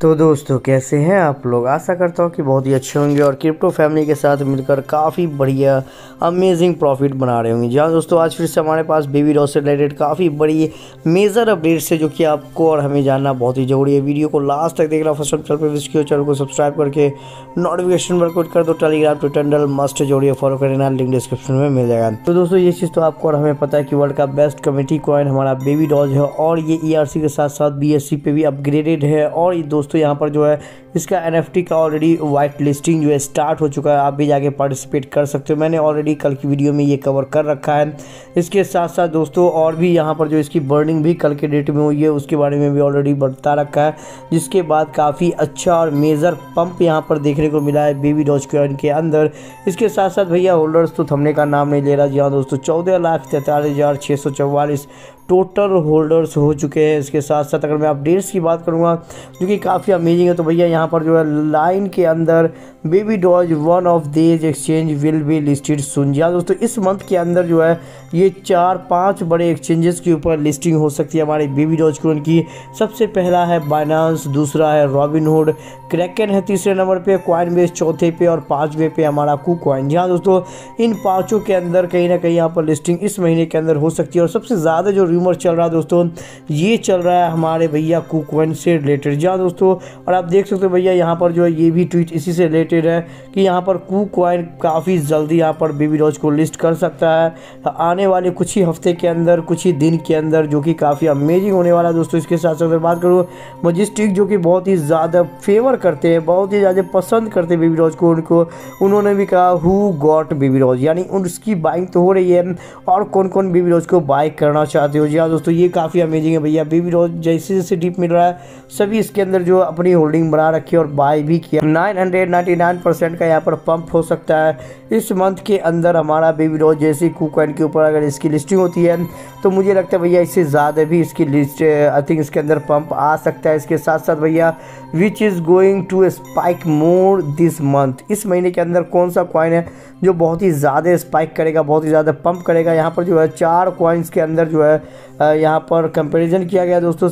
तो दोस्तों कैसे हैं आप लोग। आशा करता हूँ कि बहुत ही अच्छे होंगे और क्रिप्टो फैमिली के साथ मिलकर काफ़ी बढ़िया अमेजिंग प्रॉफिट बना रहे होंगे। जहाँ दोस्तों आज फिर से हमारे पास बेबी डॉल से रिलेटेड काफ़ी बड़ी मेजर अपडेट्स है जो कि आपको और हमें जानना बहुत ही जरूरी है। वीडियो को लास्ट तक देखना। फर्स्ट ऑफ चैनल पर विजिट किया, चैनल को सब्सक्राइब करके नोटिफिकेशन पर क्लिक कर दो। टेलीग्राम ट्विटर हैंडल मस्ट जोड़िए, फॉलो करना, लिंक डिस्क्रिप्शन में मिल जाएगा। तो दोस्तों ये चीज़ तो आपको और हमें पता है कि वर्ल्ड का बेस्ट कम्युनिटी कॉइन हमारा बेबी डॉल है और ये ERC के साथ साथ BSC पे भी अपग्रेडेड है। और ये दोस्तों यहाँ पर जो है इसका NFT का ऑलरेडी वाइट लिस्टिंग जो है स्टार्ट हो चुका है। आप भी जाके पार्टिसिपेट कर सकते हो। मैंने ऑलरेडी कल की वीडियो में ये कवर कर रखा है। इसके साथ साथ दोस्तों और भी यहाँ पर जो इसकी बर्निंग भी कल के डेट में हुई है उसके बारे में भी ऑलरेडी बता रखा है, जिसके बाद काफ़ी अच्छा और मेजर पंप यहाँ पर देखने को मिला है बेबी डॉज कॉइन के अंदर। इसके साथ साथ भैया होल्डर्स तो थमने का नाम नहीं ले रहा। जी हाँ दोस्तों 14,43,644 टोटल होल्डर्स हो चुके हैं। इसके साथ साथ अगर मैं अपडेट्स की बात करूंगा जो कि काफ़ी अमेजिंग है, तो भैया यहाँ पर जो है लाइन के अंदर baby doge one of this exchange will be listed soon. जी हाँ दोस्तों इस मंथ के अंदर जो है ये 4-5 बड़े एक्सचेंजेस के ऊपर लिस्टिंग हो सकती है हमारी बेबी डॉज कॉइन की। सबसे पहला है बाइनेंस, दूसरा है रॉबिनहुड, क्रैकन है तीसरे नंबर पे, कॉइनबेस चौथे पे और 5वें पे हमारा KuCoin। जी हाँ दोस्तों इन पाँचों के अंदर कहीं ना कहीं यहाँ पर लिस्टिंग इस महीने के अंदर हो सकती है। और सबसे ज़्यादा जो रूमर चल रहा है दोस्तों ये चल रहा है हमारे भैया KuCoin से रिलेटेड। जी हाँ दोस्तों और आप देख सकते हो भैया यहाँ पर जो है ये भी ट्वीट इसी से रिलेटेड है कि यहाँ पर KuCoin काफ़ी जल्दी यहाँ पर बेबी डॉज को लिस्ट कर सकता है आने वाले कुछ ही हफ्ते के अंदर, कुछ ही दिन के अंदर, जो कि काफ़ी अमेजिंग होने वाला है दोस्तों। इसके साथ साथ अगर बात करूँ मजिस्टिक जो कि बहुत ही ज़्यादा फेवर करते हैं, बहुत ही ज़्यादा पसंद करते हैं बेबी डॉज को, उन्होंने भी कहा हु गॉट बेबी डॉज, यानी उसकी बाइंग तो हो रही है और कौन कौन बेबी डॉज को बाय करना चाहते हो। जी हाँ दोस्तों ये काफ़ी अमेजिंग है भैया। बेबी डॉज जैसे जैसे डीप मिल रहा है सभी इसके अंदर जो अपनी होल्डिंग बना रखी है और बाय भी किया। 999% का यहाँ पर पंप हो सकता है इस मंथ के अंदर हमारा बेबी डॉज जैसे KuCoin के ऊपर अगर इसकी लिस्टिंग होती है तो मुझे लगता है भैया इससे ज़्यादा भी इसकी लिस्ट आई थिंक इसके अंदर पंप आ सकता है। इसके साथ साथ भैया which is going to spike more this month, इस महीने के अंदर कौन सा कॉइन है जो बहुत ही ज़्यादा स्पाइक करेगा, बहुत ही ज़्यादा पंप करेगा। यहाँ पर जो है 4 कॉइन्स के अंदर जो है यहाँ पर कंपैरिजन किया गया दोस्तों।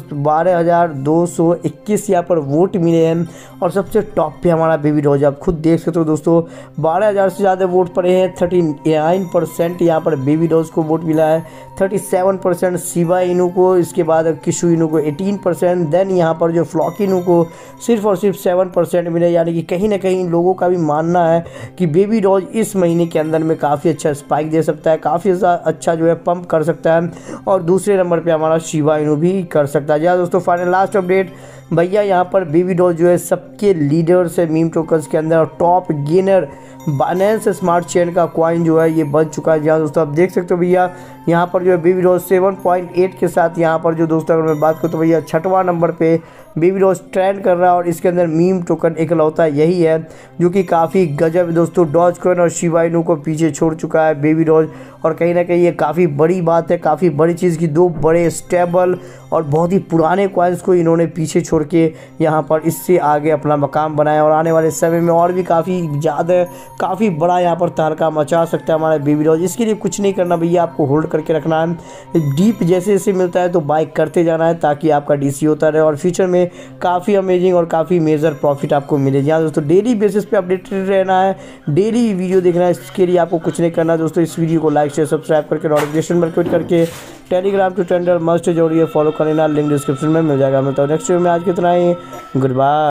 12,221 यहाँ पर वोट मिले हैं और सबसे टॉप पे हमारा बेबी डॉज। आप खुद देख सकते हो दोस्तों 12,000 से ज़्यादा वोट पड़े हैं। 39% यहाँ पर बेबी डॉज को वोट मिला है, 37% शिबा इनू को, इसके बाद किशु इनू को 18%, देन यहाँ पर जो फ्लॉक इनू को सिर्फ और सिर्फ 7% मिले। यानी कि कहीं ना कहीं लोगों का भी मानना है कि बेबी डॉज इस महीने के अंदर में काफ़ी अच्छा स्पाइक दे सकता है, काफ़ी अच्छा जो है पंप कर सकता है और दूसरे नंबर पे हमारा शिबा इनू भी कर सकता है। जी दोस्तों फाइनल लास्ट अपडेट भैया यहाँ पर बेबी डॉज जो है सबके लीडर्स है मीम टोकन्स के अंदर और top gainer Binance smart chain का कॉइन जो है ये बन चुका है। जहाँ दोस्तों आप देख सकते हो भैया यहाँ पर जो है बेबी डॉज 7.8 के साथ यहाँ पर जो दोस्तों अगर मैं बात करूँ तो भैया 6वां नंबर पे बेबी डॉज ट्रेंड कर रहा है और इसके अंदर मीम टोकन इकलौता यही है जो कि काफ़ी गजब है दोस्तों। डॉज कॉइन और शिबा इनू को पीछे छोड़ चुका है बेबी डॉज और कहीं ना कहीं ये काफ़ी बड़ी बात है, काफ़ी बड़ी चीज़ की 2 बड़े स्टेबल और बहुत ही पुराने कॉइन्स को इन्होंने पीछे छोड़ के यहाँ पर इससे आगे अपना मकाम बनाया और आने वाले समय में और भी काफ़ी ज़्यादा काफ़ी बड़ा यहाँ पर तहलका मचा सकता है हमारा बेबी डॉज। इसके लिए कुछ नहीं करना भैया, आपको होल्ड करके रखना है। डीप जैसे जैसे मिलता है तो बाय करते जाना है ताकि आपका DC होता रहे और फ्यूचर में काफ़ी अमेजिंग और काफ़ी मेजर प्रॉफिट आपको मिले। यहाँ दोस्तों डेली बेसिस पे अपडेटेड रहना है, डेली वीडियो देखना है। इसके लिए आपको कुछ नहीं करना दोस्तों, इस वीडियो को लाइक शेयर सब्सक्राइब करके नोटिफिकेशन पर क्लिक करके टेलीग्राम ट्विटर हैंडल मस्ट जोड़िए, फॉलो करना, लिंक डिस्क्रिप्शन में मिल जाएगा। मैं तो नेक्स्ट वीडियो में आज कितना ही गुड बाय।